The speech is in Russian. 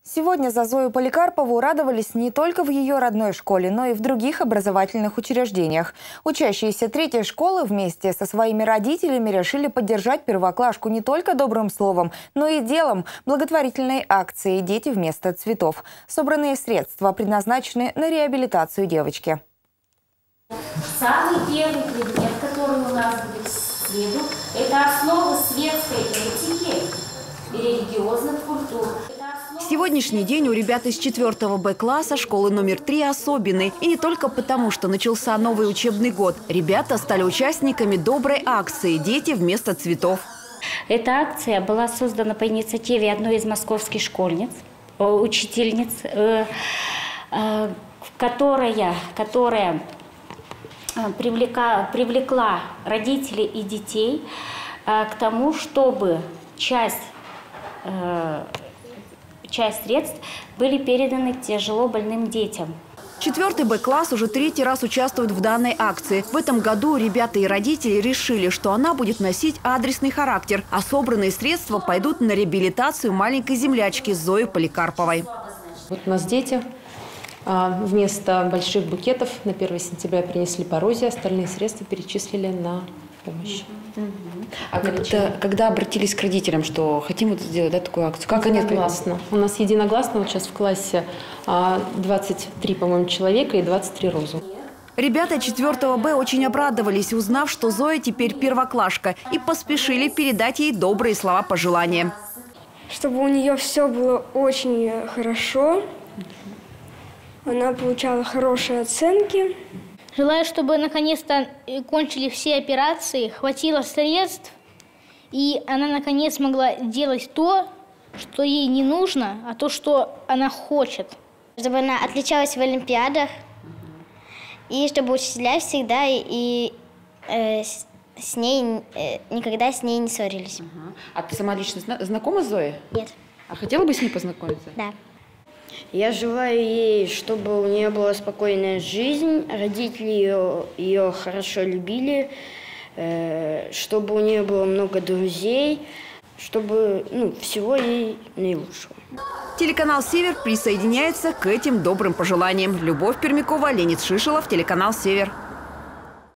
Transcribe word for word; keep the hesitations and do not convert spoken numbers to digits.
Сегодня за Зою Поликарпову радовались не только в ее родной школе, но и в других образовательных учреждениях. Учащиеся третьей школы вместе со своими родителями решили поддержать первоклашку не только добрым словом, но и делом благотворительной акции «Дети вместо цветов». Собранные средства предназначены на реабилитацию девочки. Самый первый предмет, который у нас будет в среду, это основы светской этики и религиозных культур. Сегодняшний день у ребят из четвёртого Б класса школы номер три особенный. И не только потому, что начался новый учебный год. Ребята стали участниками доброй акции «Дети вместо цветов». Эта акция была создана по инициативе одной из московских школьниц, учительниц, которая, которая привлекла, привлекла родителей и детей к тому, чтобы часть Часть средств были переданы тяжело больным детям. Четвертый Б класс уже третий раз участвует в данной акции. В этом году ребята и родители решили, что она будет носить адресный характер, а собранные средства пойдут на реабилитацию маленькой землячки Зои Поликарповой. Вот у нас дети вместо больших букетов на первое сентября принесли парозию, остальные средства перечислили на помощь. А когда, когда обратились к родителям, что хотим вот сделать, да, такую акцию, как они единогласно? У нас единогласно вот сейчас в классе двадцать три, по-моему, человека и двадцать три розы. Ребята четвёртого Б очень обрадовались, узнав, что Зоя теперь первоклашка, и поспешили передать ей добрые слова пожелания. Чтобы у нее все было очень хорошо, она получала хорошие оценки. Желаю, чтобы наконец-то кончили все операции, хватило средств, и она наконец могла делать то, что ей не нужно, а то, что она хочет. Чтобы она отличалась в олимпиадах, и чтобы учителя всегда и, и э, с, с ней, э, никогда с ней не ссорились. Ага. А ты сама лично зна знакома с Зоей? Нет. А хотела бы с ней познакомиться? Да. Я желаю ей, чтобы у нее была спокойная жизнь, родители ее, ее хорошо любили, э, чтобы у нее было много друзей, чтобы ну, всего ей наилучшего. Телеканал «Север» присоединяется к этим добрым пожеланиям. Любовь Пермякова, Леонид Шишелов, телеканал «Север».